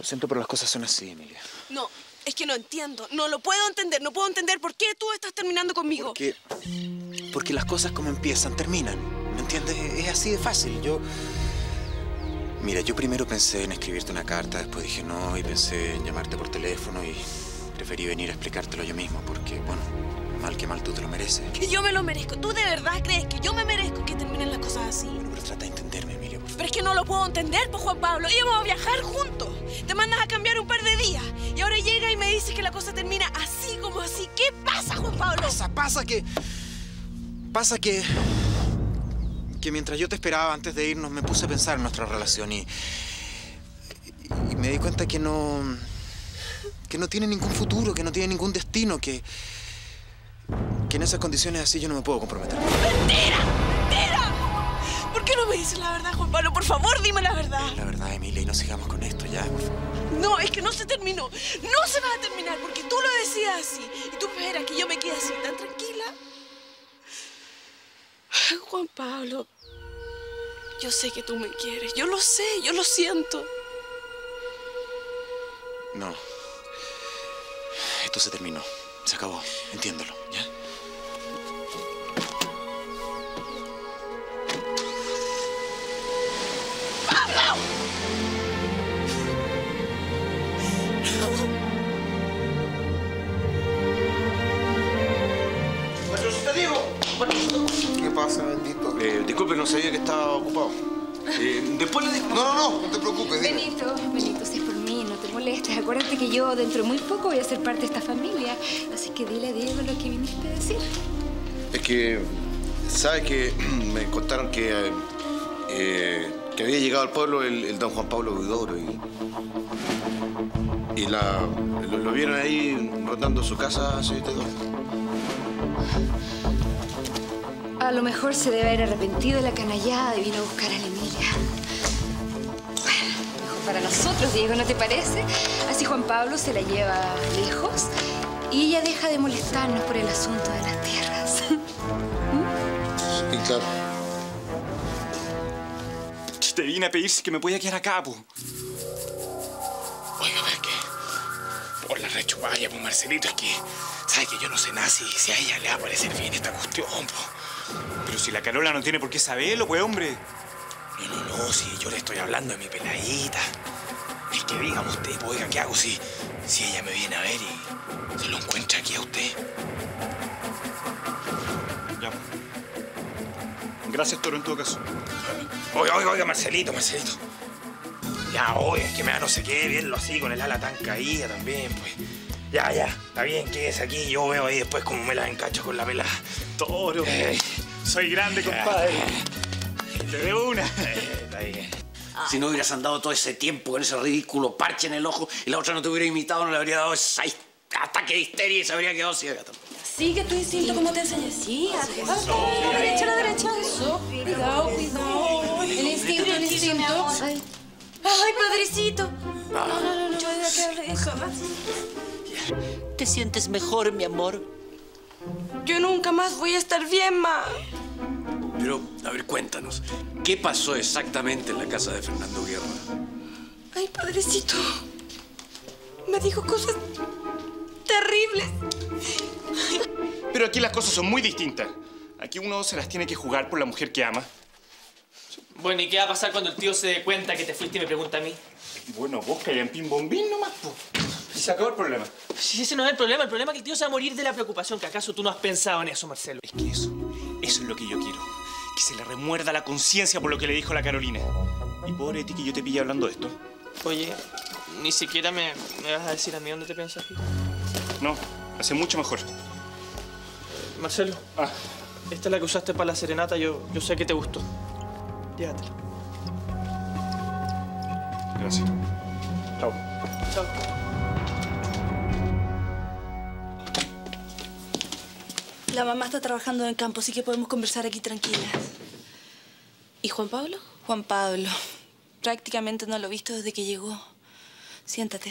siento, pero las cosas son así, Emilia. No, es que no entiendo. No lo puedo entender. No puedo entender por qué tú estás terminando conmigo. Porque las cosas como empiezan, terminan. ¿Me entiendes? Es así de fácil. Mira, yo primero pensé en escribirte una carta, después dije no, y pensé en llamarte por teléfono y preferí venir a explicártelo yo mismo porque, bueno, mal que mal tú te lo mereces. Que yo me lo merezco. ¿Tú de verdad crees que yo me merezco que terminen las cosas así? Bueno, pero trata de entenderme, Emilia, por favor. Pero es que no lo puedo entender, pues, Juan Pablo. Íbamos a viajar juntos. Te mandas a cambiar un par de días. Y ahora llega y me dices que la cosa termina así como así. ¿Qué pasa, Juan Pablo? Pasa que mientras yo te esperaba antes de irnos, me puse a pensar en nuestra relación y me di cuenta que no tiene ningún futuro, que no tiene ningún destino, que en esas condiciones así yo no me puedo comprometer. ¡Mentira! ¡Mentira! ¿Por qué no me dices la verdad, Juan Pablo? Por favor, dime la verdad. La verdad, Emilia, y no sigamos con esto ya, por favor. No, es que no se terminó. No se va a terminar porque tú lo decías así. Y tú esperas que yo me quede así tan tranquila. Ay, Juan Pablo, yo sé que tú me quieres. Yo lo sé, yo lo siento. No. Esto se terminó. Se acabó. Entiéndelo, ¿ya? ¡Pablo! ¡Te digo! ¿Qué pasa, bendito? Disculpe, no sabía que estaba ocupado. Después le digo... No te preocupes, dime. Benito, si es por mí, no te molestes. Acuérdate que yo dentro de muy poco voy a ser parte de esta familia. Así que dile a Diego lo que viniste a decir. Es que, ¿sabes que me contaron que había llegado al pueblo el don Juan Pablo Huidobro y lo vieron ahí rondando su casa, señorita Eduardo? A lo mejor se debe haber arrepentido de la canallada y vino a buscar a la Emilia. Bueno, mejor para nosotros, Diego, ¿no te parece? Así Juan Pablo se la lleva lejos y ella deja de molestarnos por el asunto de las tierras. Sí, claro. Te vine a pedir que me podía quedar acá, po. Oiga, a ver, ¿qué? Por la rechupalla, pues, Marcelito, es que... ¿Sabes que yo no sé nada si a ella le va a parecer bien esta cuestión, po? Pero si la Carola no tiene por qué saberlo, pues, hombre. No, si yo le estoy hablando de mi peladita. Es que dígame usted, pues, oiga, ¿qué hago si ella me viene a ver y se lo encuentra aquí a usted? Ya. Gracias, Toro, en todo caso. Oiga, Marcelito. Ya, oiga, es que me da no sé qué, verlo así, con el ala tan caída también, pues. Ya, está bien, quédese aquí. Yo veo ahí después cómo me la encacho con la pelada. Toro, soy grande, compadre. Te debo una. Está bien. Si no hubieras andado todo ese tiempo con ese ridículo parche en el ojo y la otra no te hubiera imitado, no le habría dado ese ataque de histeria y se habría quedado ciega también. Sigue tu instinto como te enseñé. Sí, a la derecha. Eso. Cuidado. El instinto. Ay, padrecito. No. Yo voy a quedarle eso. ¿Te sientes mejor, mi amor? Yo nunca más voy a estar bien, ma. Pero, a ver, cuéntanos. ¿Qué pasó exactamente en la casa de Fernando Guerra? Ay, padrecito. Me dijo cosas terribles. Pero aquí las cosas son muy distintas. Aquí uno se las tiene que jugar por la mujer que ama. Bueno, ¿y qué va a pasar cuando el tío se dé cuenta que te fuiste y me pregunta a mí? Bueno, vos que en pin bombín nomás, po. Se acabó el problema. Si ese no es el problema es que el tío se va a morir de la preocupación. ¿Que acaso tú no has pensado en eso, Marcelo? Es que eso es lo que yo quiero. Que se le remuerda la conciencia por lo que le dijo la Carolina. Y pobre de ti que yo te pillé hablando de esto. Oye, ni siquiera me vas a decir a mí dónde te piensas ir. No, hace mucho mejor. Marcelo, esta es la que usaste para la serenata. Yo sé que te gustó. Llévatela. Gracias. Chao. Chao. La mamá está trabajando en el campo, así que podemos conversar aquí tranquilas. ¿Y Juan Pablo? Juan Pablo. Prácticamente no lo he visto desde que llegó. Siéntate.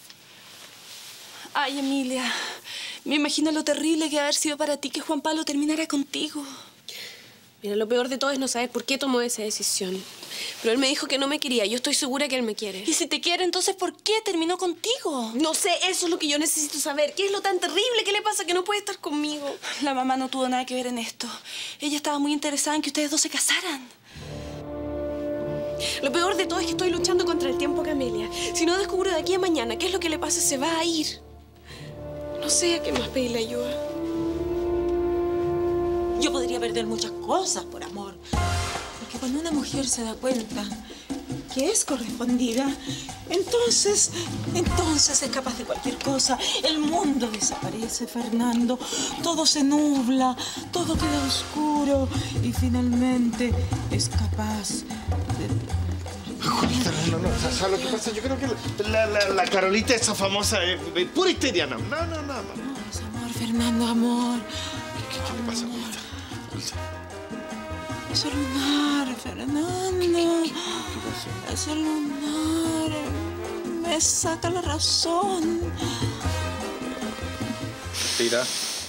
Ay, Emilia. Me imagino lo terrible que ha haber sido para ti que Juan Pablo terminara contigo. Mira, lo peor de todo es no saber por qué tomó esa decisión. Pero él me dijo que no me quería. Yo estoy segura que él me quiere. Y si te quiere, entonces, ¿por qué terminó contigo? No sé, eso es lo que yo necesito saber. ¿Qué es lo tan terrible que le pasa que no puede estar conmigo? La mamá no tuvo nada que ver en esto. Ella estaba muy interesada en que ustedes dos se casaran. Lo peor de todo es que estoy luchando contra el tiempo, Camelia. Si no descubro de aquí a mañana qué es lo que le pasa, se va a ir. No sé a qué más pedirle ayuda. Yo podría perder muchas cosas por amor. Porque cuando una mujer se da cuenta que es correspondida, entonces es capaz de cualquier cosa. El mundo desaparece, Fernando. Todo se nubla, todo queda oscuro y finalmente es capaz de... Julita, no. ¿Sabes lo que pasa? Yo creo que la Carolita esa famosa es pura histeria, no. No, es amor, Fernando, amor. ¿Qué le pasa, Julita? Es el lunar, Fernando. ¿Qué pasó? Es el lunar. Me saca la razón. Tira.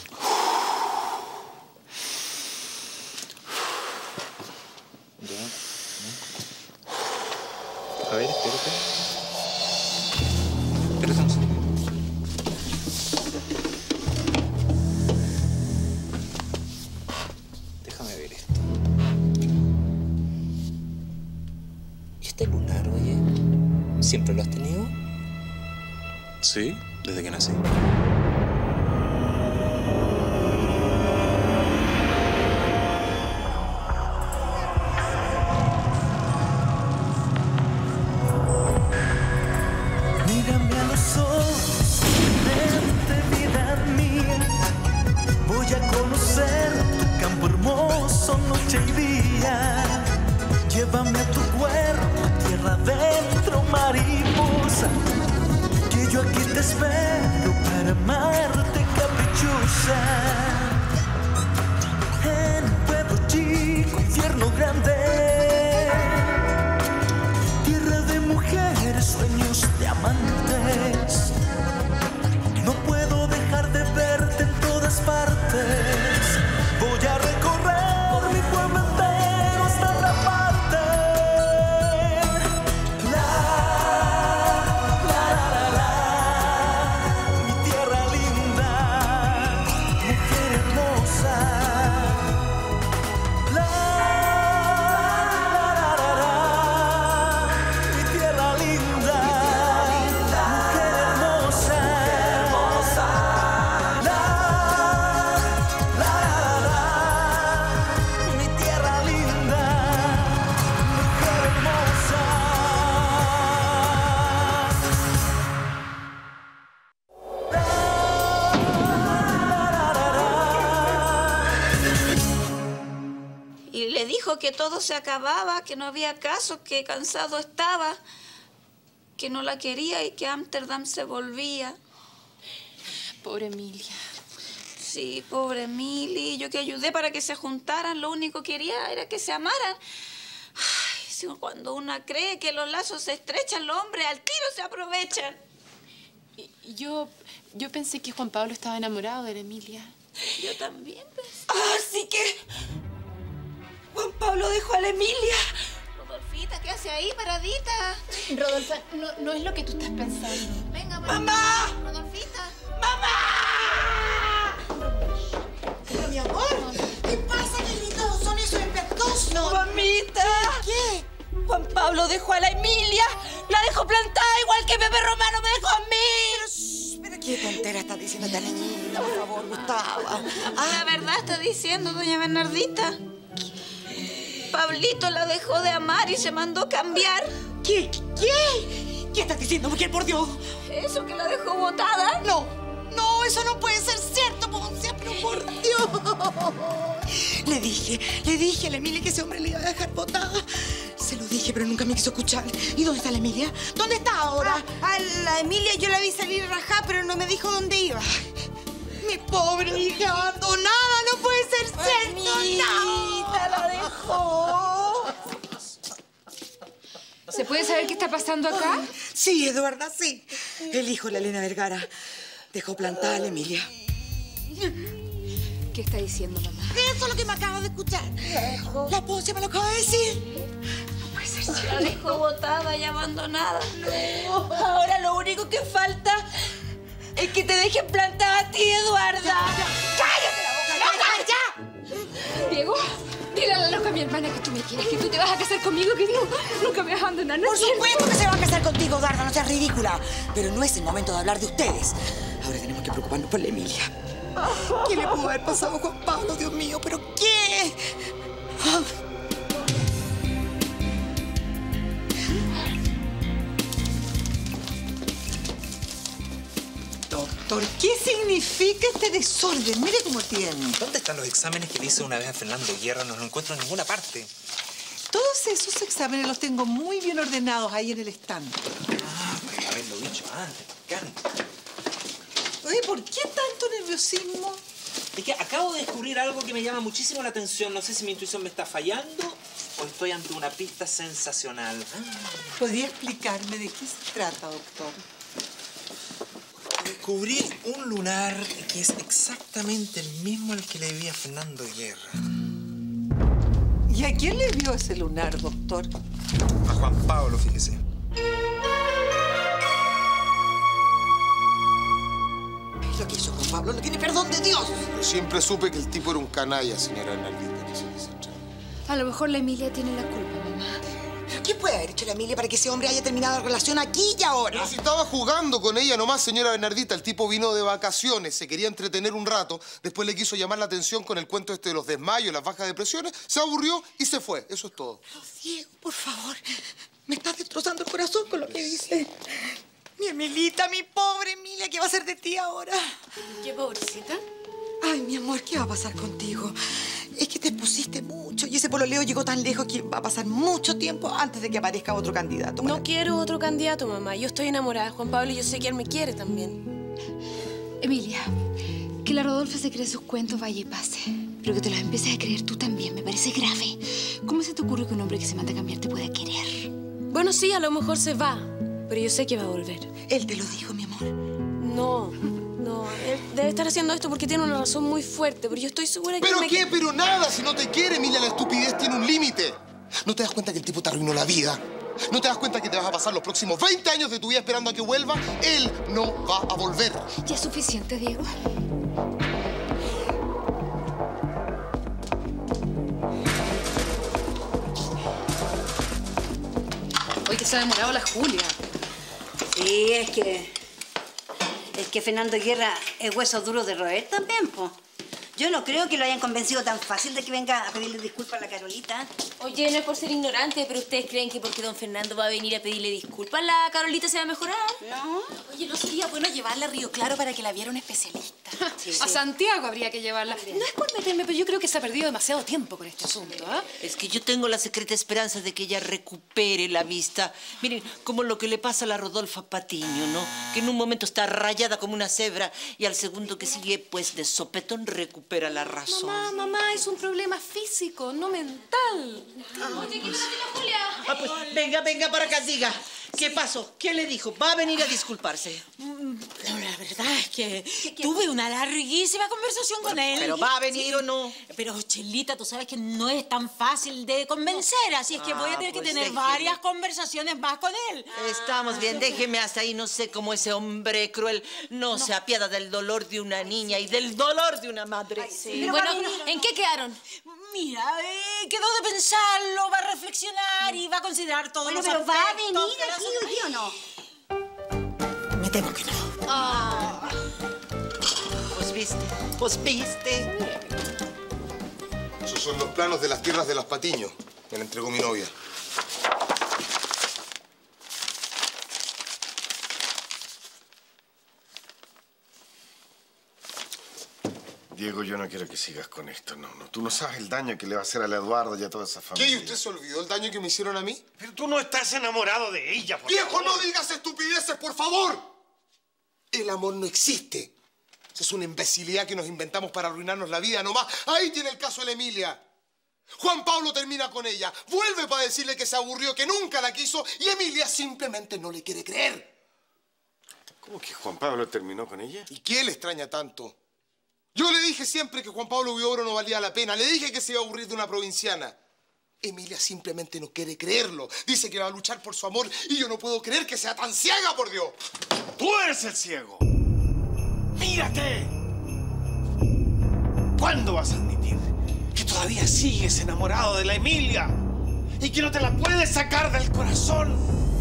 A ver, espérate. Espérate un segundo. Déjame ver esto. ¿Y este lunar, oye? ¿Siempre lo has tenido? Sí, desde que nací. Mírame a los ojos, vente, vida mía. Voy a conocer tu campo hermoso, noche y día. Llévame a tu cuerpo, tierra adentro, mariposa. Que yo aquí te espero para amarte, caprichosa. En un pueblo chico, infierno grande. Tierra de mujeres, sueños de amantes. No puedo dejar de verte en todas partes. Voy a recorrer mi pueblo entero hasta la parte. Mi tierra linda, mujer hermosa. Mi tierra linda, mujer hermosa. Mi tierra linda, mujer hermosa. Y le dijo que todo se acababa, que no había caso, que cansado estaba, que no la quería y que Ámsterdam se volvía. Pobre Emilia. Sí, pobre Emily. Yo que ayudé para que se juntaran, lo único que quería era que se amaran. Ay, si cuando una cree que los lazos se estrechan, los hombres al tiro se aprovechan. Y yo pensé que Juan Pablo estaba enamorado de la Emilia. Yo también pensé. Así que Juan Pablo dejó a la Emilia. Rodolfita, ¿qué hace ahí, paradita? Rodolfo, no es lo que tú estás pensando. Venga, ¡Mamá! Rodolfita. Pero mi amor, ¿qué pasa, querido? Son esos impetuosos. No. Mamita. ¿Qué? Juan Pablo dejó a la Emilia. La dejó plantada igual que Pepe Romano me dejó a mí. Pero qué tontera está diciendo esta niñita, por favor, Gustavo. La verdad está diciendo, doña Bernardita. Pablito la dejó de amar y se mandó cambiar. ¿Qué? ¿Qué estás diciendo, mujer, por Dios? ¿Eso que la dejó botada? No, eso no puede ser cierto, Poncia, pero por Dios. Le dije a la Emilia que ese hombre le iba a dejar botada. Se lo dije, pero nunca me quiso escuchar. ¿Y dónde está la Emilia? ¿Dónde está ahora? A la Emilia yo la vi salir rajada, pero no me dijo dónde iba. Mi pobre hija abandonada, no puede ser cierto. Mamita, la dejó. ¿Se puede saber qué está pasando acá? Sí, Eduarda, sí. El hijo de la Elena Vergara dejó plantada a la Emilia. ¿Qué está diciendo, mamá? Eso es lo que me acaba de escuchar. La Poncia me lo acaba de decir. No puede ser cierto. La dejó botada y abandonada. Ahora lo único que falta es que te dejen plantada a ti, Eduarda. ¡Cállate la boca! ¡Ya! Diego, dile a la loca a mi hermana que tú me quieres, que tú te vas a casar conmigo, que nunca me vas a abandonar, ¿no Por es cierto? supuesto que se va a casar contigo, Eduarda, no seas ridícula. Pero no es el momento de hablar de ustedes. Ahora tenemos que preocuparnos por la Emilia. ¿Qué le pudo haber pasado a Juan Pablo, Dios mío? ¿Pero qué? Doctor, ¿qué significa este desorden? Mire cómo tiene. ¿Dónde están los exámenes que le hice una vez a Fernando Guerra? No los encuentro en ninguna parte. Todos esos exámenes los tengo muy bien ordenados ahí en el estante. Ah, podría haberlo dicho antes, Carmen. Oye, ¿por qué tanto nerviosismo? Es que acabo de descubrir algo que me llama muchísimo la atención. No sé si mi intuición me está fallando o estoy ante una pista sensacional. ¿Podría explicarme de qué se trata, doctor? Descubrí un lunar que es exactamente el mismo al que le vi a Fernando Guerra. ¿Y a quién le vio ese lunar, doctor? A Juan Pablo, fíjese. Lo que hizo Juan Pablo no tiene perdón de Dios. Yo siempre supe que el tipo era un canalla, señora Bernardita. A lo mejor la Emilia tiene la culpa, mamá. ¿Qué puede haber hecho la Emilia para que ese hombre haya terminado la relación aquí y ahora? Pero si estaba jugando con ella nomás, señora Bernardita. El tipo vino de vacaciones, se quería entretener un rato, después le quiso llamar la atención con el cuento este de los desmayos, las bajas depresiones, se aburrió y se fue. Eso es todo. Pero, Diego, por favor, me estás destrozando el corazón con lo que dices. Mi Emilita, mi pobre Emilia, ¿qué va a hacer de ti ahora? ¿Qué pobrecita? Ay, mi amor, ¿qué va a pasar contigo? Es que te expusiste mucho y ese pololeo llegó tan lejos que va a pasar mucho tiempo antes de que aparezca otro candidato. No quiero otro candidato, mamá. Yo estoy enamorada de Juan Pablo y yo sé que él me quiere también. Emilia, que la Rodolfo se cree sus cuentos vaya y pase. Pero que te los empieces a creer tú también, me parece grave. ¿Cómo se te ocurre que un hombre que se manda a cambiar te pueda querer? Bueno, sí, a lo mejor se va, pero yo sé que va a volver. Él te lo dijo, mi amor. No, él debe estar haciendo esto porque tiene una razón muy fuerte, pero yo estoy segura que... ¿Pero qué? Pero nada, si no te quiere, Emilia, la estupidez tiene un límite. ¿No te das cuenta que el tipo te arruinó la vida? ¿No te das cuenta que te vas a pasar los próximos 20 años de tu vida esperando a que vuelva? Él no va a volver. ¿Ya es suficiente, Diego? Hoy que se ha demorado la Julia. Sí, es que Fernando Guerra es hueso duro de roer también, po. Yo no creo que lo hayan convencido tan fácil de que venga a pedirle disculpas a la Carolita. Oye, no es por ser ignorante, pero ¿ustedes creen que porque don Fernando va a venir a pedirle disculpas, la Carolita se va a mejorar? No. Oye, ¿no sería bueno llevarla a Río Claro para que la viera un especialista? Sí. A Santiago habría que llevarla. No es por meterme, pero yo creo que se ha perdido demasiado tiempo con este asunto, ¿ah? Es que yo tengo la secreta esperanza de que ella recupere la vista. Miren, como lo que le pasa a la Rodolfa Patiño, ¿no? Que en un momento está rayada como una cebra y al segundo que sigue, pues de sopetón recupera la razón. Mamá, es un problema físico, no mental. Oye, ¿qué pasa, Julia? Ah, pues venga para acá, diga. ¿Qué pasó? ¿Qué le dijo? ¿Va a venir a disculparse? La verdad es que tuve una larguísima conversación con él. ¿Pero va a venir o no? Pero, Chelita, tú sabes que no es tan fácil de convencer, así es que voy a tener que tener varias conversaciones más con él. Estamos bien, déjeme hasta ahí. No sé cómo ese hombre cruel no se apiada del dolor de una niña y del dolor de una madre. Sí. Bueno, ¿en qué quedaron? Mira, quedó de pensarlo, va a reflexionar y va a considerar todo los pero ¿va a venir aquí hoy o no? Me temo que no. Pues viste. Esos son los planos de las tierras de los Patiños. Me la entregó mi novia. Diego, yo no quiero que sigas con esto, no. Tú no sabes el daño que le va a hacer a la Eduarda y a toda esa familia. ¿Qué? ¿Y usted se olvidó el daño que me hicieron a mí? Pero tú no estás enamorado de ella, por ¡Viejo, favor! no digas estupideces, por favor! El amor no existe. Esa es una imbecilidad que nos inventamos para arruinarnos la vida nomás. Ahí tiene el caso de la Emilia. Juan Pablo termina con ella, vuelve para decirle que se aburrió, que nunca la quiso, y Emilia simplemente no le quiere creer. ¿Cómo que Juan Pablo terminó con ella? ¿Y qué le extraña tanto? Yo le dije siempre que Juan Pablo Huidobro no valía la pena. Le dije que se iba a aburrir de una provinciana. Emilia simplemente no quiere creerlo. Dice que va a luchar por su amor y yo no puedo creer que sea tan ciega, por Dios. ¡Tú eres el ciego! ¡Mírate! ¿Cuándo vas a admitir que todavía sigues enamorado de la Emilia y que no te la puedes sacar del corazón?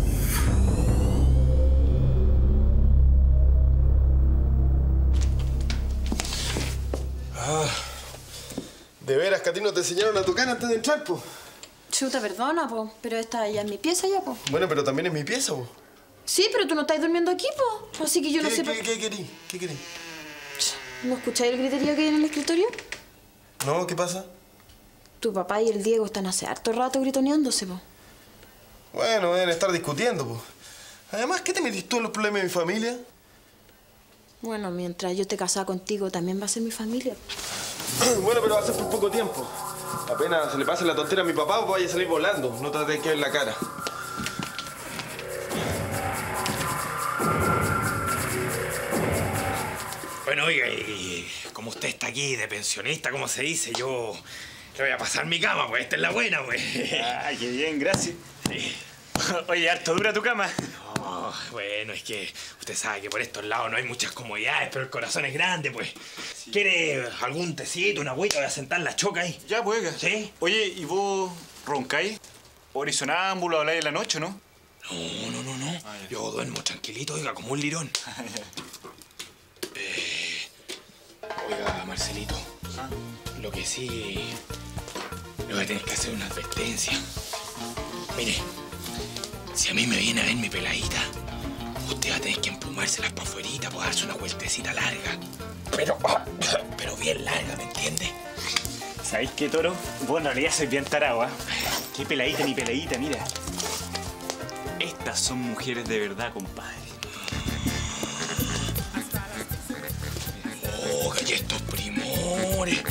¿De veras que a ti no te enseñaron a tocar antes de entrar, po? Chuta, perdona, po, pero esta ya es mi pieza ya, po. Bueno, pero también es mi pieza, po. Sí, pero tú no estás durmiendo aquí, po. Así que yo no sé... ¿Qué querís? ¿Qué querís? ¿No escucháis el griterío que hay en el escritorio? No, ¿qué pasa? Tu papá y el Diego están hace harto rato gritoneándose, po. Bueno, deben estar discutiendo, po. Además, ¿qué te metiste tú en los problemas de mi familia? Bueno, mientras yo esté casada contigo, también va a ser mi familia. Bueno, pero va a ser por poco tiempo. Apenas se le pase la tontera a mi papá, vaya a salir volando. No te vas a tener que ver la cara. Bueno, oiga, y como usted está aquí de pensionista, como se dice, yo le voy a pasar mi cama, pues esta es la buena, pues. Ay, qué bien, gracias. Sí. Oye, harto dura tu cama. No, bueno, es que usted sabe que por estos lados no hay muchas comodidades, pero el corazón es grande, pues. Sí. ¿Quiere algún tecito, una agüita? Voy a sentar la choca ahí. Ya, pues, oiga. ¿Sí? Oye, ¿y vos roncáis? ¿Horizonámbulo habláis en la noche, no? No. Yo duermo tranquilito, oiga, como un lirón. Oiga, Marcelito, lo que sí... le voy a tener que hacer una advertencia. Mire, si a mí me viene a ver mi peladita, usted va a tener que emplumárselas para afuerita, para darse una vueltecita larga. Pero bien larga, ¿me entiende? ¿Sabéis qué, Toro? Vos en realidad sois bien tarado, ¿eh? Qué peladita ni peladita, mira. Estas son mujeres de verdad, compadre. Oh, que estos primores.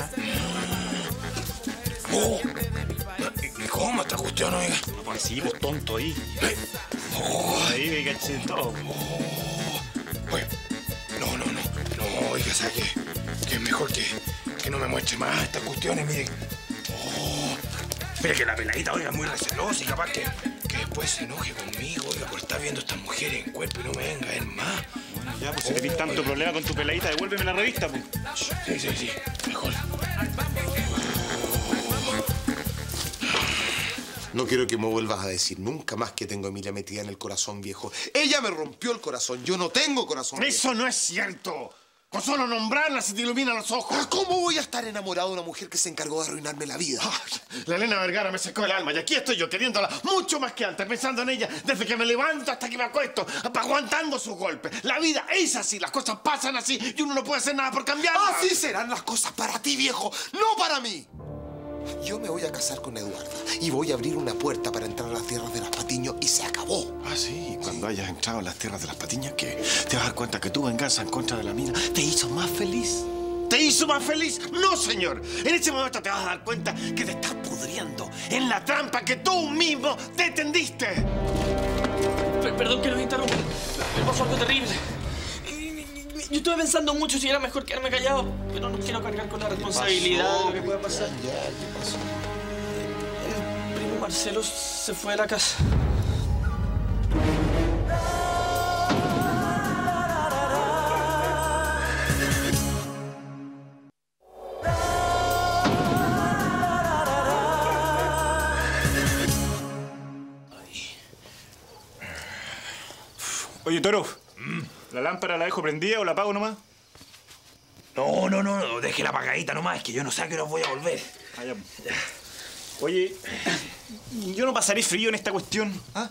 Oh, ¿y cómo esta cuestión, oiga? No, pues sí, vos tonto ahí. Ahí me caché todo. Oye, no, oiga, ¿sabe que es mejor que no me muestre más estas cuestiones, mire. Mire que la peladita, oiga, es muy recelosa y capaz que después se enoje conmigo, oiga, por estar viendo a estas mujeres en cuerpo y no me venga a ver más. Bueno, ya, pues si tenés tanto problema con tu peladita, devuélveme la revista, pues. Sí, mejor. No quiero que me vuelvas a decir nunca más que tengo a Emilia metida en el corazón, viejo. Ella me rompió el corazón. Yo no tengo corazón. ¡Eso no es cierto! Con solo nombrarla se te iluminan los ojos. ¿Cómo voy a estar enamorado de una mujer que se encargó de arruinarme la vida? La Elena Vergara me sacó el alma y aquí estoy yo queriéndola mucho más que antes, pensando en ella desde que me levanto hasta que me acuesto, aguantando sus golpes. La vida es así, las cosas pasan así y uno no puede hacer nada por cambiarlas. Así serán las cosas para ti, viejo, no para mí. Yo me voy a casar con Eduarda y voy a abrir una puerta para entrar a las tierras de las Patiño y se acabó. Ah, sí, cuando hayas entrado a las tierras de las Patiñas, ¿qué? ¿Te vas a dar cuenta que tu venganza en contra de la mina te hizo más feliz? ¿Te hizo más feliz? No, señor. En ese momento te vas a dar cuenta que te estás pudriendo en la trampa que tú mismo te tendiste. Perdón que los interrumpa. Me pasó algo terrible. Yo estuve pensando mucho si era mejor quedarme callado, pero no quiero cargar con la responsabilidad de lo que pueda pasar. ¿Qué pasó? El primo Marcelo se fue de la casa. Oye, Toro, ¿la lámpara la dejo prendida o la apago nomás? No, déjela apagadita nomás, es que yo no sé a qué hora voy a volver. Ya. Oye, ¿yo no pasaré frío en esta cuestión? ¿Ah?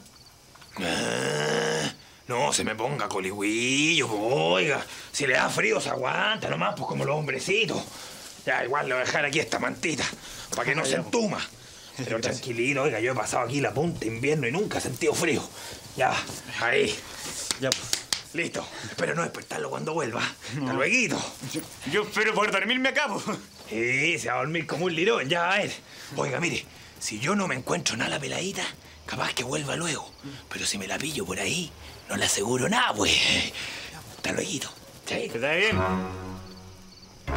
No se me ponga coligüillo, oiga. Si le da frío se aguanta nomás, pues como los hombrecitos. Ya, igual le voy a dejar aquí esta mantita, para que no se entuma. Pero tranquilito, oiga, yo he pasado aquí la punta invierno y nunca he sentido frío. Ya, ahí. Ya, pues. Listo. Espero no despertarlo cuando vuelva. Hasta luego. Yo espero poder dormirme acá, pues. Sí, se va a dormir como un lirón, ya a ver. Oiga, mire, si yo no me encuentro nada la peladita, capaz que vuelva luego. Pero si me la pillo por ahí, no le aseguro nada, pues. Hasta luego. Está bien.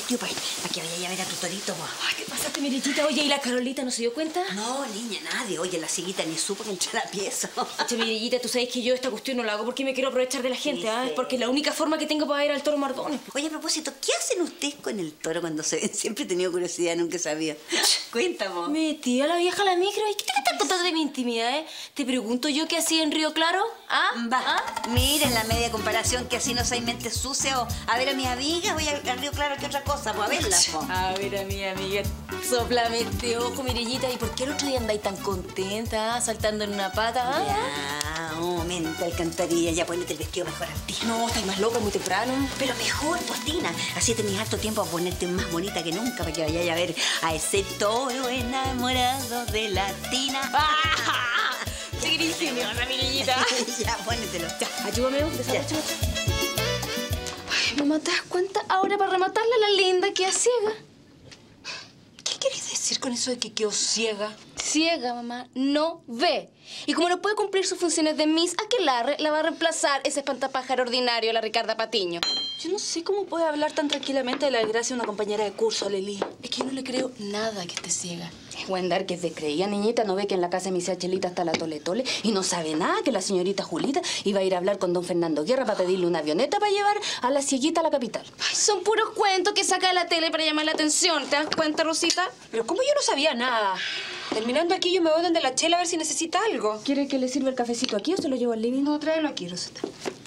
vestido para que vaya a ver a tu torito, vos. Ay, ¿qué pasaste, Mirellita? Oye, ¿y la Carolita no se dio cuenta? No, niña, nadie. Oye, la ciguita ni supo que entré a la pieza. Oye, Mirellita, tú sabes que yo esta cuestión no la hago porque me quiero aprovechar de la gente, ¿ah? Es porque es la única forma que tengo para ir al Toro Mardones. Oye, a propósito, ¿qué hacen ustedes con el toro cuando se ven? Siempre he tenido curiosidad, nunca sabía. Cuéntame. Metí a la vieja a la micro. ¿Y qué te estás contando de mi intimidad, eh? Te pregunto yo qué hacía en Río Claro, ¿ah? Va, miren la media comparación, que así no soy mente sucia o a ver a mis amigas, voy al Río Claro, ¿qué otra cosa? Pues a verlas, po. A ver a mi amiga, soplame este ojo, Mirellita. ¿Y por qué el otro día andáis tan contenta, saltando en una pata? ¿Ah? Ya, un momento, alcantarilla, ya ponete el vestido mejor al ti. No, estáis más loca, muy temprano. Pero mejor, postina. Así tenés harto tiempo a ponerte más bonita que nunca para que vayáis a ver a ese toro enamorado de la tina. ¡Ah! ¡Qué la Mirellita! Ya, pónetelo. Ya, ayúdame, desapacho. Ay, mamá, ¿te das cuenta? Ahora para rematarla, la linda queda ciega. ¿Qué querés decir con eso de que quedó ciega? Ciega, mamá, no ve. Y como no puede cumplir sus funciones de Miss Aquelarre, la va a reemplazar ese espantapájaro ordinario, la Ricarda Patiño. Yo no sé cómo puede hablar tan tranquilamente de la desgracia de una compañera de curso, Leli. Es que yo no le creo nada que esté ciega. Es buen dar que descreía, niñita. ¿No ve que en la casa de mi Chelita está la tole-tole? Y no sabe nada que la señorita Julita iba a ir a hablar con don Fernando Guerra para pedirle una avioneta para llevar a la cieguita a la capital. Ay, son puros cuentos que saca de la tele para llamar la atención. ¿Te das cuenta, Rosita? Pero ¿cómo yo no sabía nada? Terminando aquí, yo me voy donde la Chela a ver si necesita algo. ¿Quiere que le sirva el cafecito aquí o se lo llevo al living? No, tráelo aquí, Rosita.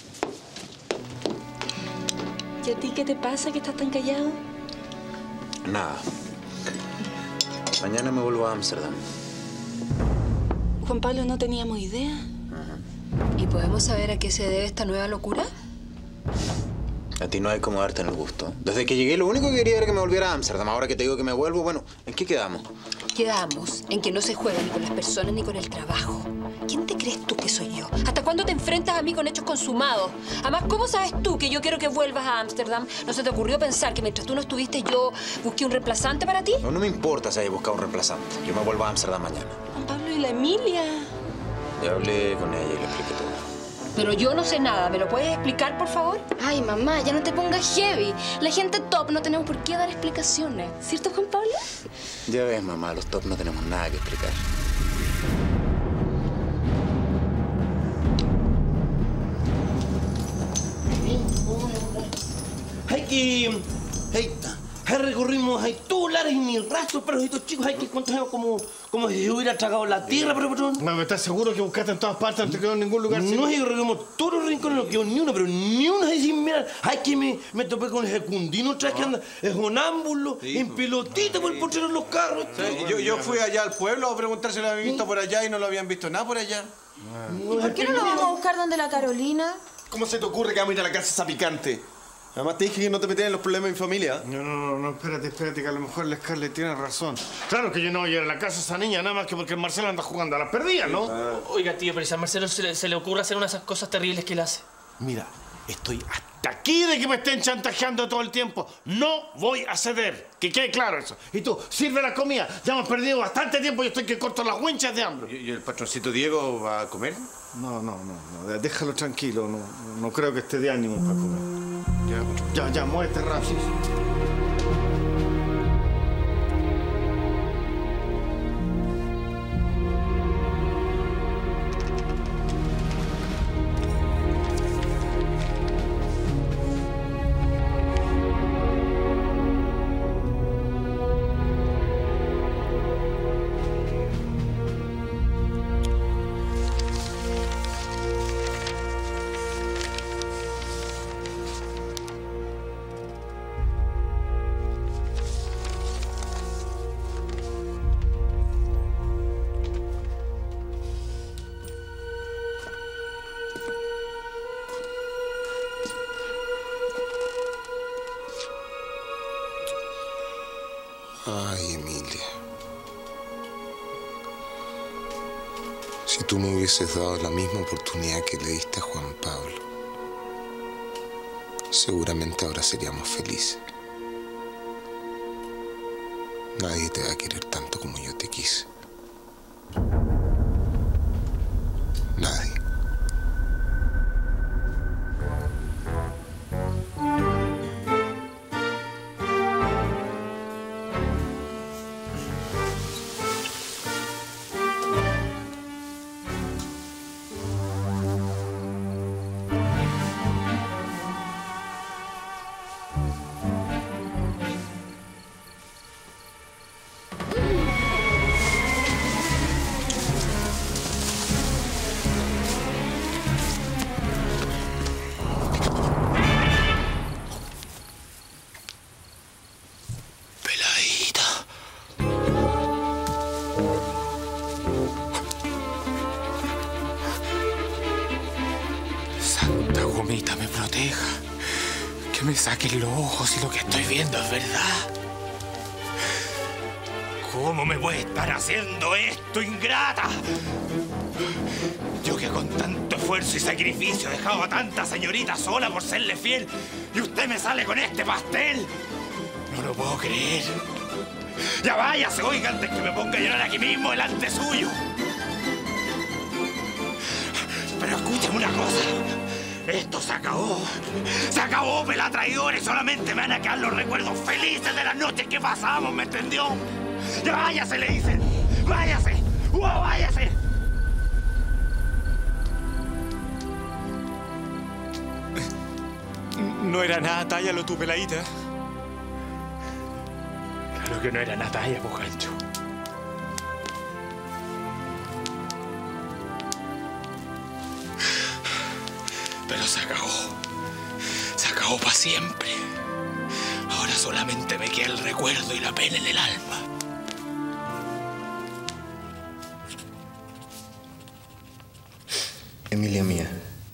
¿Y a ti qué te pasa que estás tan callado? Nada. Mañana me vuelvo a Ámsterdam. Juan Pablo, no teníamos idea. ¿Y podemos saber a qué se debe esta nueva locura? A ti no hay como darte en el gusto. Desde que llegué, lo único que quería era que me volviera a Ámsterdam. Ahora que te digo que me vuelvo, bueno, ¿en qué quedamos? Quedamos en que no se juega ni con las personas ni con el trabajo. ¿Quién te crees tú que soy yo? ¿Hasta cuándo te enfrentas a mí con hechos consumados? Además, ¿cómo sabes tú que yo quiero que vuelvas a Ámsterdam? ¿No se te ocurrió pensar que mientras tú no estuviste yo busqué un reemplazante para ti? No, no me importa si hayas buscado un reemplazante. Yo me vuelvo a Ámsterdam mañana. Juan Pablo, ¿y la Emilia? Ya hablé con ella y le expliqué todo. Pero yo no sé nada. ¿Me lo puedes explicar, por favor? Ay, mamá, ya no te pongas heavy. La gente top no tenemos por qué dar explicaciones. ¿Cierto, Juan Pablo? Ya ves, mamá, los top no tenemos nada que explicar. Hay que... recorrimos tú, Lara y mi rastro, pero estos chicos hay que encontrarnos como si hubiera tragado la tierra, pero patrón. No, ¿estás seguro que buscaste en todas partes? No te quedó en ningún lugar. No, es que recorrimos todos los rincones, no quedó ni uno, pero ni uno ahí sin mirar. Hay que me topé con el secundino otra vez que anda sonámbulo, en pelotita por el portero de los carros. Sí, yo fui allá al pueblo a preguntar si lo habían visto por allá y no lo habían visto nada por allá. ¿Y por qué no lo vamos a buscar donde la Carolina? ¿Cómo se te ocurre que vamos a ir a la casa esa picante? Además te dije que no te metieras en los problemas de mi familia. No, espérate, que a lo mejor la Scarlett tiene razón. Claro que yo no voy a ir a la casa de esa niña, nada más que porque el Marcelo anda jugando a las perdidas, ¿no? Oiga, tío, pero si a Marcelo se le ocurre hacer una de esas cosas terribles que él hace. Mira, estoy hasta aquí de que me estén chantajeando todo el tiempo. No voy a ceder, que quede claro eso. Y tú, sirve la comida. Ya hemos perdido bastante tiempo y estoy que corto las huenchas de hambre. ¿Y el patroncito Diego va a comer? No, déjalo tranquilo. No creo que esté de ánimo para comer. Ya, muévete, Rapsis. Ay, Emilia. Si tú me hubieses dado la misma oportunidad que le diste a Juan Pablo, seguramente ahora seríamos felices. Nadie te va a querer tanto como yo te quise. Nadie. Santa Gomita me proteja. Que me saquen los ojos si lo que estoy viendo es verdad. ¿Cómo me puede estar haciendo esto, ingrata? Yo que con tanto esfuerzo y sacrificio he dejado a tanta señorita sola por serle fiel y usted me sale con este pastel. No lo puedo creer. Ya váyase, oiga, antes que me ponga a llorar aquí mismo delante suyo. Pero escúcheme una cosa. Esto se acabó. Se acabó, pela traidores. Solamente me van a quedar los recuerdos felices de las noches que pasamos, ¿me entendió? ¡Ya váyase, le dicen! ¡Váyase! ¡Váyase! No era nada talla lo tu peladita. Claro que no era nada talla, po, Gancho. Pero se acabó. Se acabó para siempre. Ahora solamente me queda el recuerdo y la pena en el alma. Emilia mía.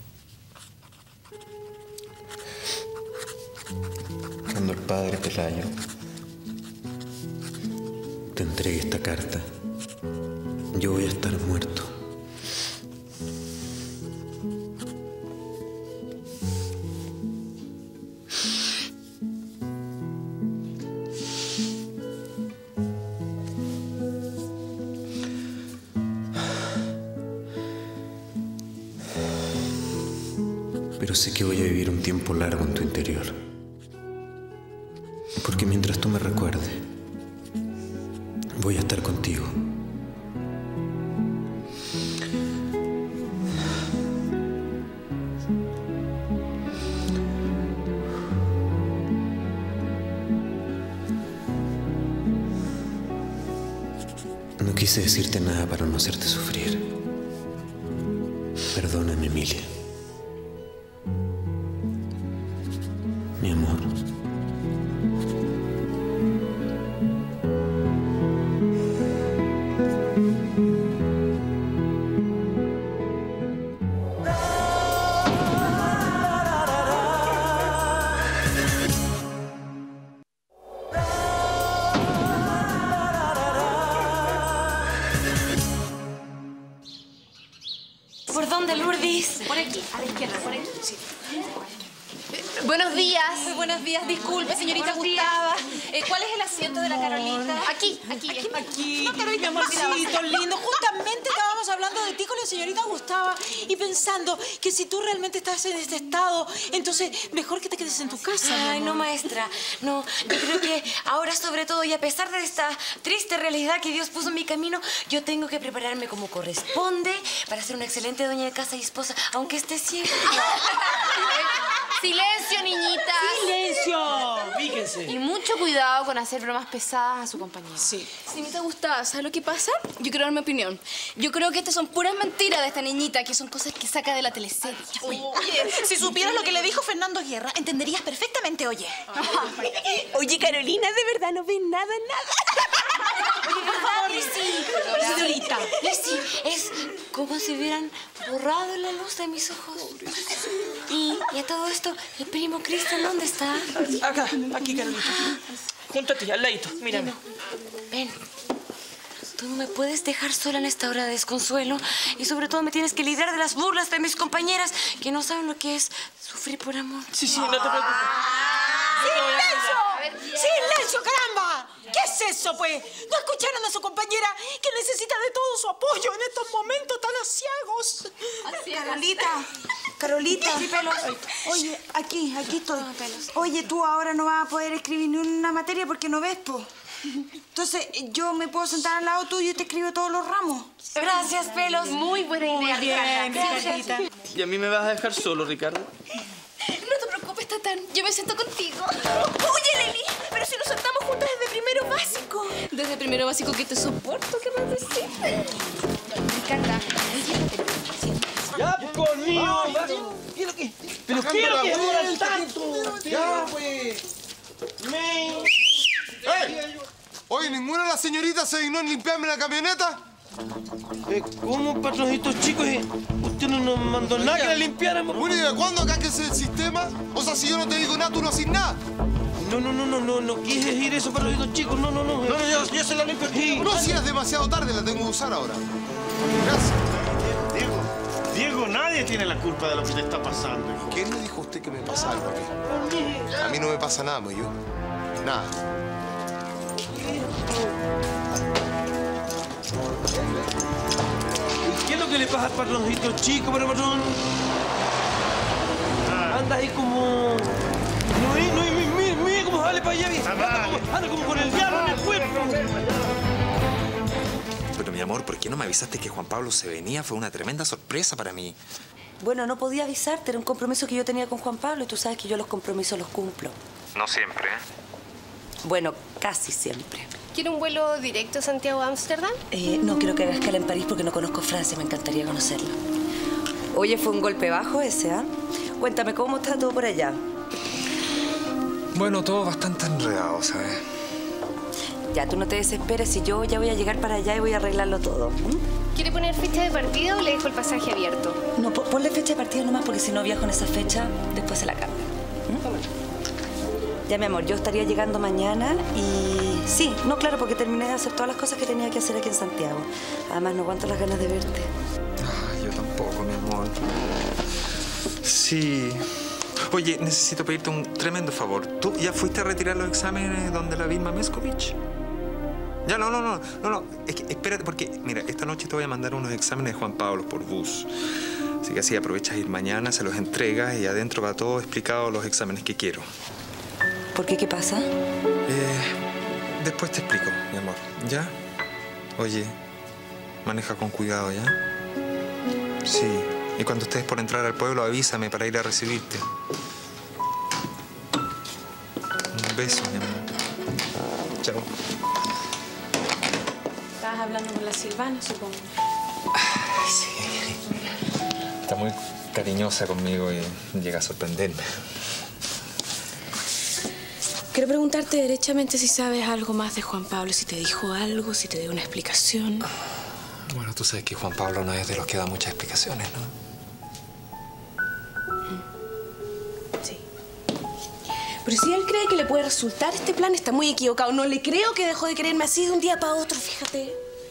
Cuando el padre Pelayo te entregue esta carta, yo voy a estar muerto. Pero sé que voy a vivir un tiempo largo en tu interior. Porque mientras tú me recuerdes, voy a estar contigo. No quise decirte nada para no hacerte sufrir. Perdóname, Emilia. Mi amor. ¿Por dónde, Lourdes? Por aquí, a la izquierda, por aquí. Sí. Buenos días. Muy buenos días. Disculpe, señorita Buenos días. Gustava. ¿Cuál es el asiento de la Carolita? Aquí. Aquí, No, Carolita, mi amorcito lindo. Justamente estábamos hablando de ti con la señorita Gustava y pensando que si tú realmente estás en este estado, entonces mejor que te quedes en tu casa. Ay, no, maestra. No, yo creo que ahora sobre todo y a pesar de esta triste realidad que Dios puso en mi camino, yo tengo que prepararme como corresponde para ser una excelente dueña de casa y esposa, aunque esté ciega. Silencio, niñitas. ¡Silencio! Fíjense. Y mucho cuidado con hacer bromas pesadas a su compañero. Sí. Señorita Gustavo, ¿sabes lo que pasa? Yo quiero dar mi opinión. Yo creo que estas son puras mentiras de esta niñita, que son cosas que saca de la teleserie. Oye, si supieras lo que le dijo Fernando Guerra, entenderías perfectamente, oye. Oye, Carolina, de verdad no ves nada. Oye, por favor, Lizzy. Señorita. Lizzy, es como si hubieran borrado la luz de mis ojos. Y a todo esto, ¿el primo Cristian dónde está? Acá, aquí, Carolita. Junto a ti, al ladito, mírame. Ven. Tú no me puedes dejar sola en esta hora de desconsuelo. Y sobre todo me tienes que librar de las burlas de mis compañeras que no saben lo que es sufrir por amor. Sí, no te preocupes. ¡Silencio! ¡Silencio, caramba! ¿Qué es eso, pues? ¿No escucharon a su compañera que necesita de todo su apoyo en estos momentos tan asiagos? Carolita. Sí, Pelos. Oye, aquí estoy. Oye, tú ahora no vas a poder escribir ni una materia porque no ves, po. Entonces, yo me puedo sentar al lado tuyo y te escribo todos los ramos. Gracias, Pelos. Muy buena idea, bien, Ricardita. ¿Y a mí me vas a dejar solo, Ricardo? No te preocupes, Tatán. Yo me siento contigo. Oye, Leli, pero si nos sentamos juntas desde primero básico. Desde primero básico que te soporto, ¿qué más decir? Ricarda, Ya, pues conmigo. ¿Qué es lo que? ¿Pero qué es lo que demoran tanto? Ya, pues. ¡Ey! Oye, ¿ninguna de las señoritas se dignó en limpiarme la camioneta? ¿Cómo, patroncitos chicos? Usted no nos mandó nada que la limpiáramos. Bueno, ¿y de cuándo acá que es el sistema? O sea, si yo no te digo nada, tú no haces nada. No quieres decir eso, patroncitos chicos. No, yo se la limpio aquí. No, si es demasiado tarde, la tengo que usar ahora. Gracias. Diego, nadie tiene la culpa de lo que te está pasando, hijo. ¿Quién le dijo a usted que me pasa algo a mí? A mí no me pasa nada, yo. Nada. ¿Qué es lo que le pasa al patroncito chico, pero patrón? Anda ahí como... Mire cómo sale para allá. Anda como con el diablo en el cuerpo. Pero mi amor, ¿por qué no me avisaste que Juan Pablo se venía? Fue una tremenda sorpresa para mí. Bueno, no podía avisarte. Era un compromiso que yo tenía con Juan Pablo y tú sabes que yo los compromisos los cumplo. No siempre, ¿eh? Bueno, casi siempre. ¿Quiere un vuelo directo a Santiago a Ámsterdam? No quiero que haga escala en París porque no conozco Francia. Me encantaría conocerlo. Oye, fue un golpe bajo ese, ¿ah? Cuéntame, ¿cómo está todo por allá? Bueno, todo bastante enredado, ¿sabes? Ya, tú no te desesperes. Si yo ya voy a llegar para allá y voy a arreglarlo todo. ¿Quiere poner fecha de partida o le dejo el pasaje abierto? No, ponle fecha de partida nomás porque si no viajo en esa fecha, después se la cambio. Ya, mi amor, yo estaría llegando mañana y... Sí, no, claro, porque terminé de hacer todas las cosas que tenía que hacer aquí en Santiago. Además, no aguanto las ganas de verte. Ay, yo tampoco, mi amor. Sí. Oye, necesito pedirte un tremendo favor. ¿Tú ya fuiste a retirar los exámenes donde la Vilma Mescovich? Ya, no. Es que, espérate, porque, mira, esta noche te voy a mandar unos exámenes de Juan Pablo por bus. Así que así aprovechas ir mañana, se los entregas y adentro va todo explicado los exámenes que quiero. ¿Por qué? ¿Qué pasa? Después te explico, mi amor. ¿Ya? Oye, maneja con cuidado, ¿ya? Sí. Y cuando estés por entrar al pueblo, avísame para ir a recibirte. Un beso, mi amor. Chao. Estabas hablando con la Silvana, supongo. Sí. Está muy cariñosa conmigo y llega a sorprenderme. Quiero preguntarte derechamente si sabes algo más de Juan Pablo, si te dijo algo, si te dio una explicación. Bueno, tú sabes que Juan Pablo no es de los que da muchas explicaciones, ¿no? Sí. Pero si él cree que le puede resultar este plan, está muy equivocado. No le creo que dejó de quererme así de un día para otro, fíjate.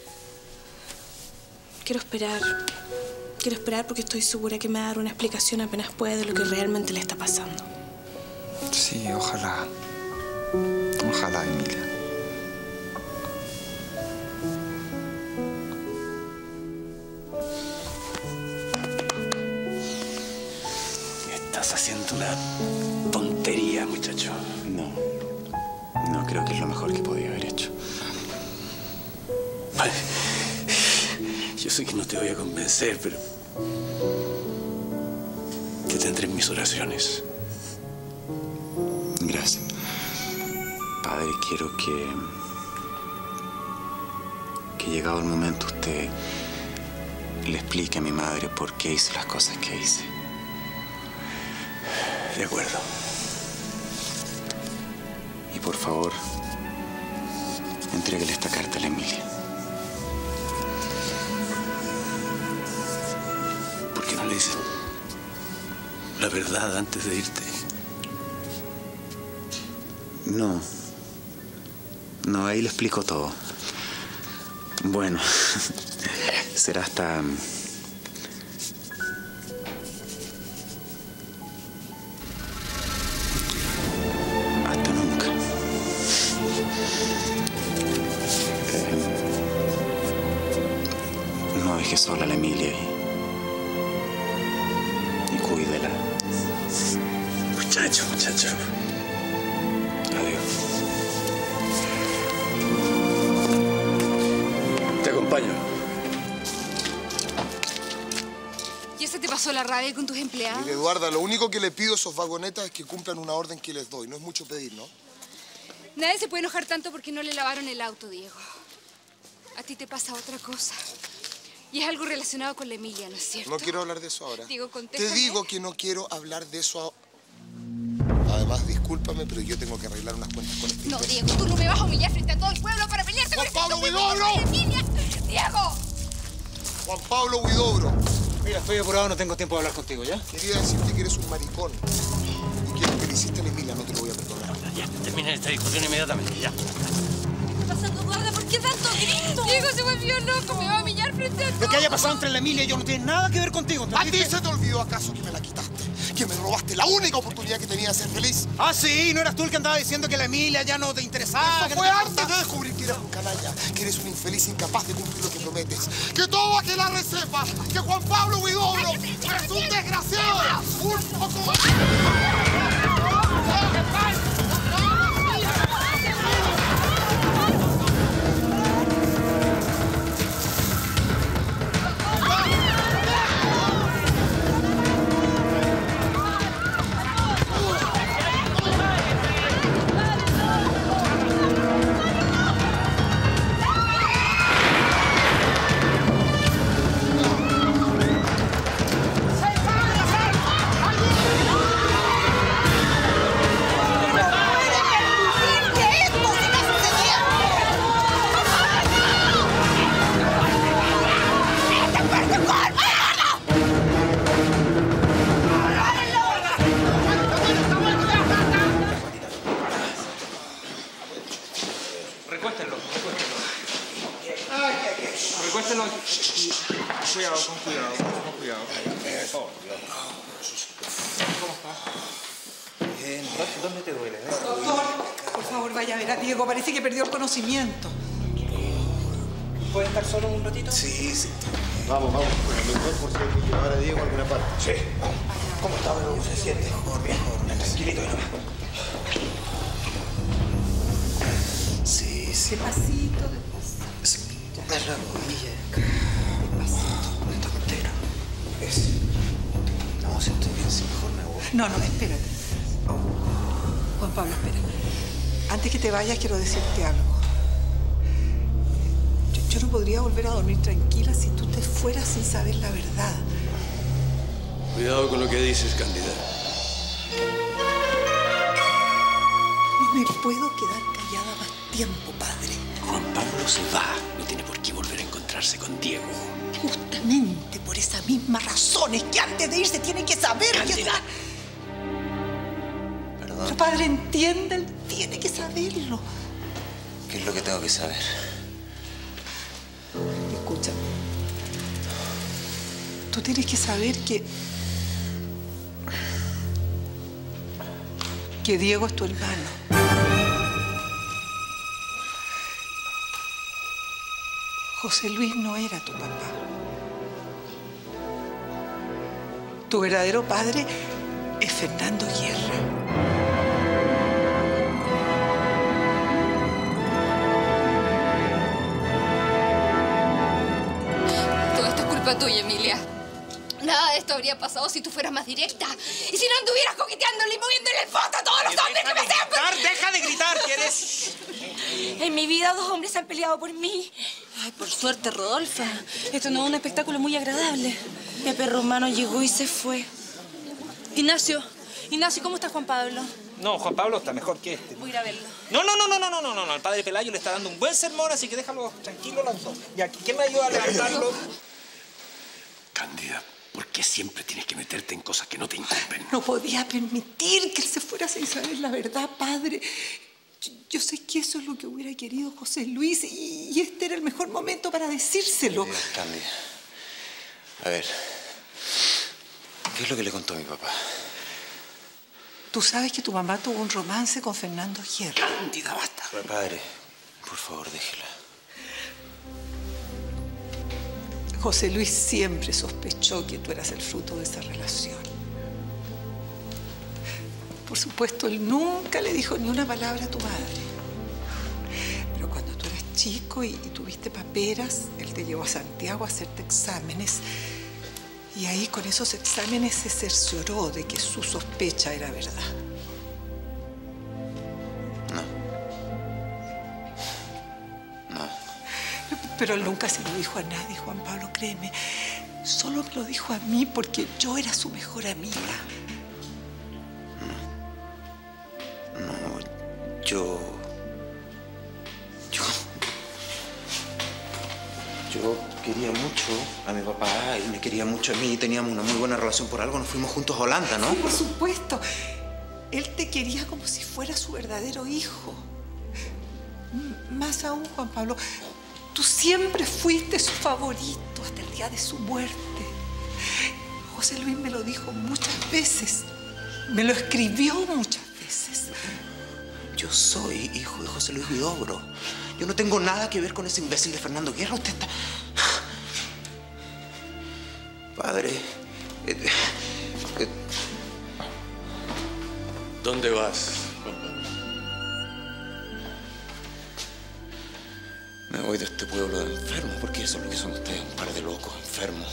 Quiero esperar porque estoy segura que me va a dar una explicación apenas puede de lo que realmente le está pasando. Sí, ojalá. Ojalá, Emilia. Estás haciendo una tontería, muchacho. No creo que es lo mejor que podía haber hecho. Vale. Yo sé que no te voy a convencer, pero... te tendré en mis oraciones. Gracias. Padre, quiero que llegado el momento usted le explique a mi madre por qué hice las cosas que hice. De acuerdo. Y por favor, entréguele esta carta a la Emilia. ¿Por qué no le dices la verdad antes de irte? No, ahí le explico todo. Bueno, será hasta nunca. No deje sola a la Emilia y cuídela. Muchacho. Adiós. Te acompaño. ¿Ya se te pasó la rabia con tus empleados? Mire, Eduarda, lo único que le pido a esos vagonetas es que cumplan una orden que les doy. No es mucho pedir, ¿no? Nadie se puede enojar tanto porque no le lavaron el auto, Diego. A ti te pasa otra cosa. Y es algo relacionado con la Emilia, ¿no es cierto? No quiero hablar de eso ahora. Diego, contéstame. Te digo que no quiero hablar de eso ahora. Además, discúlpame, pero yo tengo que arreglar unas cuentas con este No, imbécil. Diego, tú no me vas a humillar frente a todo al pueblo para pelearse con Juan Pablo Huidobro. ¡Diego! Juan Pablo Huidobro. Mira, estoy apurado, no tengo tiempo de hablar contigo, ¿ya? Quería decirte que eres un maricón y que lo que le hiciste a Emilia no te lo voy a perdonar. Ya, terminen esta discusión inmediatamente, ya. ¿Qué está pasando, Eduardo? ¿Por qué tanto grito? Diego se volvió loco, me va a humillar frente a todos. Lo que haya pasado entre la Emilia y yo no tiene nada que ver contigo, ¿A ti se te olvidó acaso que me la quitaste? ¿Que me robaste la única oportunidad que tenía de ser feliz? Ah, sí, ¿no eras tú el que andaba diciendo que la Emilia ya no te interesaba? Eso fue antes de descubrir que eres un canalla, que eres un infeliz incapaz de cumplir lo que prometes. Que todo aquel sepa que Juan Pablo Huidobro es un desgraciado, un poco... Recuéstelo. Cuidado, con cuidado, con cuidado. ¿Cómo está? Bien. ¿Dónde te duele? Doctor, por favor, vaya a ver a Diego. Parece que perdió el conocimiento. ¿Puede estar solo un ratito? Sí, sí. Vamos, vamos. Lo mejor por si hay que llevar a Diego a alguna parte. Sí, vamos. ¿Cómo está? ¿Cómo se siente? Mejor. Tranquilito. Sí, sí. Despacito, despacito. Es la rodilla. Despacito. Está entero. No, si estoy bien, si mejor me voy. No, espérate. Juan Pablo, espera. Antes que te vayas, quiero decirte algo. Yo no podría volver a dormir tranquila si tú te fueras sin saber la verdad. Cuidado con lo que dices, Cándida. No me puedo quedar callada más tiempo, padre. Juan Pablo se va. No tiene por qué volver a encontrarse con Diego. Justamente por esas mismas razones que antes de irse tiene que saber Cándida. Perdón. Tu padre entiende, él tiene que saberlo. ¿Qué es lo que tengo que saber? Escúchame. Tú tienes que saber que Diego es tu hermano. José Luis no era tu papá. Tu verdadero padre es Fernando Guerra. Todo esto es culpa tuya, Emilia. Nada de esto habría pasado si tú fueras más directa. Y si no anduvieras coqueteándole y moviéndole el foto a todos los hombres que me sean. ¡Deja de gritar! ¿Quieres? En mi vida 2 hombres han peleado por mí. Ay, por suerte, Rodolfa. Esto no es un espectáculo muy agradable. Pepe Romano llegó y se fue. Ignacio, ¿cómo está Juan Pablo? No, Juan Pablo está mejor que este. Voy a ir a verlo. No. El padre Pelayo le está dando un buen sermón, así que déjalo tranquilo los dos. ¿Y aquí quién me ayuda a levantarlo? Cándida, ¿por qué siempre tienes que meterte en cosas que no te incumben? No podía permitir que él se fuera sin saber la verdad, padre. Yo sé que eso es lo que hubiera querido José Luis y este era el mejor momento para decírselo. Cándida. A ver. ¿Qué es lo que le contó a mi papá? Tú sabes que tu mamá tuvo un romance con Fernando Guerra. Cándida, basta. Padre, por favor, déjela. José Luis siempre sospechó que tú eras el fruto de esa relación. Por supuesto, él nunca le dijo ni una palabra a tu madre. Pero cuando tú eras chico y tuviste paperas, él te llevó a Santiago a hacerte exámenes. Y ahí con esos exámenes se cercioró de que su sospecha era verdad. No. Pero él nunca se lo dijo a nadie, Juan Pablo, créeme. Solo me lo dijo a mí porque yo era su mejor amiga. No, yo Yo quería mucho a mi papá y me quería mucho a mí. Teníamos una muy buena relación, por algo nos fuimos juntos a Holanda, ¿no? Sí, por supuesto. Él te quería como si fuera su verdadero hijo. Más aún, Juan Pablo, tú siempre fuiste su favorito hasta el día de su muerte. José Luis me lo dijo muchas veces. Me lo escribió muchas veces. Yo soy hijo de José Luis Huidobro. Yo no tengo nada que ver con ese imbécil de Fernando Guerra. Usted está... Padre... ¿Dónde vas, Juan Pablo? Me voy de este pueblo de enfermos, porque eso es lo que son ustedes, un par de locos enfermos.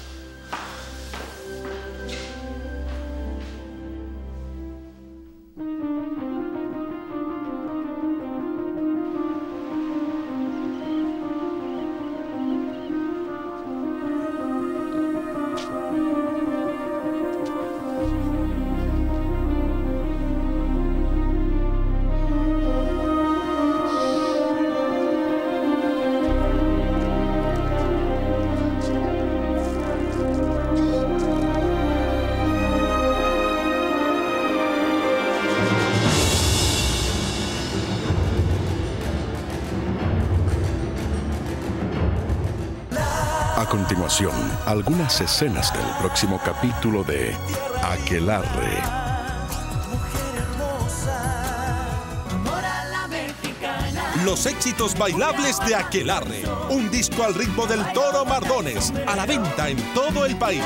A continuación, algunas escenas del próximo capítulo de Aquelarre. Los éxitos bailables de Aquelarre. Un disco al ritmo del Toro Mardones. A la venta en todo el país.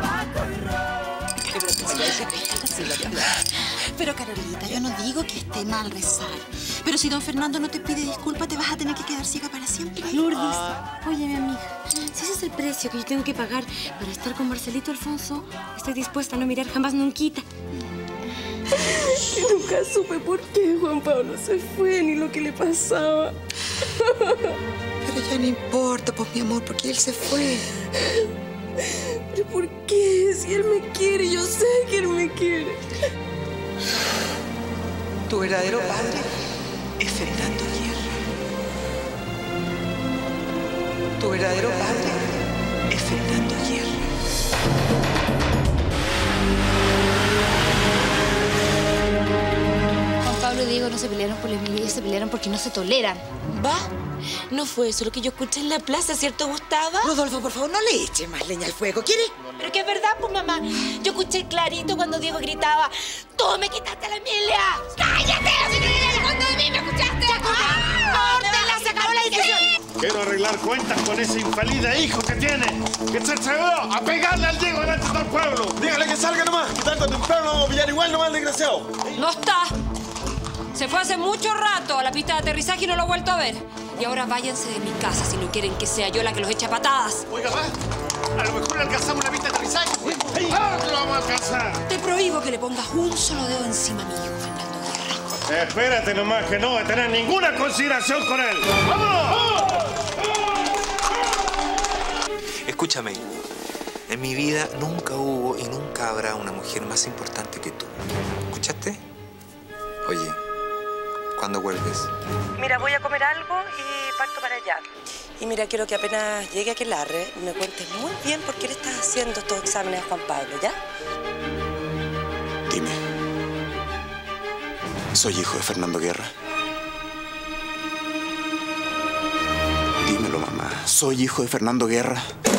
Pero Carolita, yo no digo que esté mal rezar. Pero si don Fernando no te pide disculpas, te vas a tener que quedar ciega para siempre. Lourdes, oye, mi amiga, si ese es el precio que yo tengo que pagar para estar con Marcelito Alfonso, estoy dispuesta a no mirar jamás nunquita. Y nunca supe por qué Juan Pablo se fue ni lo que le pasaba. Pero ya no importa, pues, mi amor, porque él se fue. ¿Pero por qué? Si él me quiere, yo sé que él me quiere. Tu verdadero padre es Fernando Guerra. Tu verdadero padre es Fernando Guerra. Juan Pablo y Diego no se pelearon por la Emilia, ellos se pelearon porque no se toleran. ¿Va? No fue eso lo que yo escuché en la plaza, ¿cierto, Gustavo? Rodolfo, por favor, no le eches más leña al fuego, ¿quieres? Pero que es verdad, pues, mamá. Yo escuché clarito cuando Diego gritaba: ¡tú me quitaste a la Emilia! ¡Cállate! ¡Cuando de mí me escuchaste! ¡Córtela! ¡Se acabó la discusión! Quiero arreglar cuentas con ese infeliz de hijo que tiene, que se atrevió a pegarle al Diego delante de todo el pueblo. Dígale que salga nomás, que tanto temprano vamos a pillar igual nomás el desgraciado. No está. Se fue hace mucho rato a la pista de aterrizaje y no lo he vuelto a ver. Y ahora váyanse de mi casa si no quieren que sea yo la que los eche a patadas. Oiga, va. A lo mejor alcanzamos la pista de aterrizaje. ¡Ah, que lo vamos a alcanzar! Te prohíbo que le pongas un solo dedo encima a mi hijo, Fernando Guerra. Espérate nomás, que no voy a tener ninguna consideración con él. ¡Vámonos! Escúchame. En mi vida nunca hubo y nunca habrá una mujer más importante que tú. ¿Escuchaste? Oye, ¿cuándo vuelves? Mira, voy a comer algo y parto para allá. Y mira, quiero que apenas llegue a Aquelarre me cuentes muy bien por qué le estás haciendo estos exámenes a Juan Pablo, ¿ya? Dime. ¿Soy hijo de Fernando Guerra? Dímelo, mamá. ¿Soy hijo de Fernando Guerra?